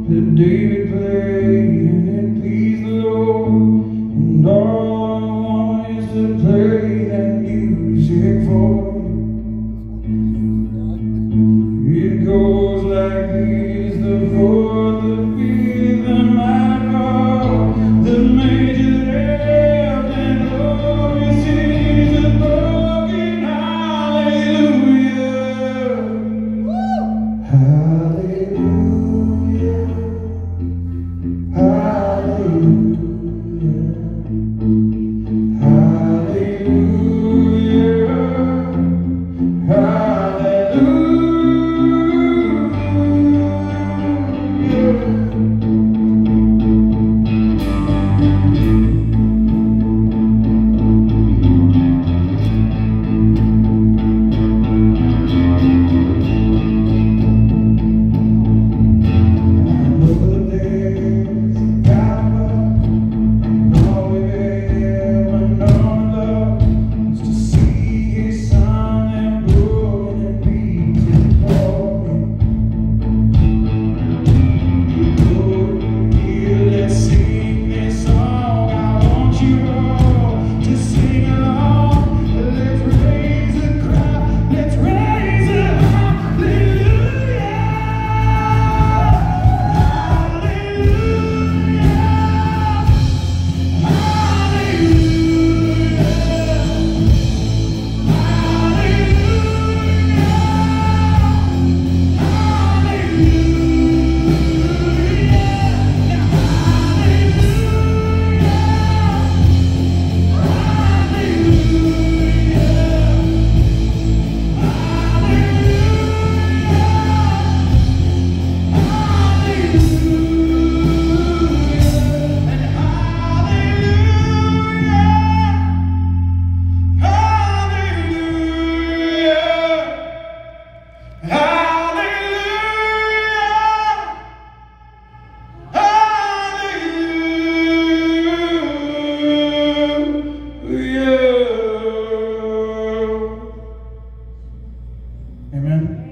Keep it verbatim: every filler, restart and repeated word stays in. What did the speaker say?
that David played, and it pleased the Lord. And all I want is to play that music for you. It goes like this: the fourth, the fifth, the minor, the major, left, and oh, this is a broken hallelujah. Hallelujah. Amen.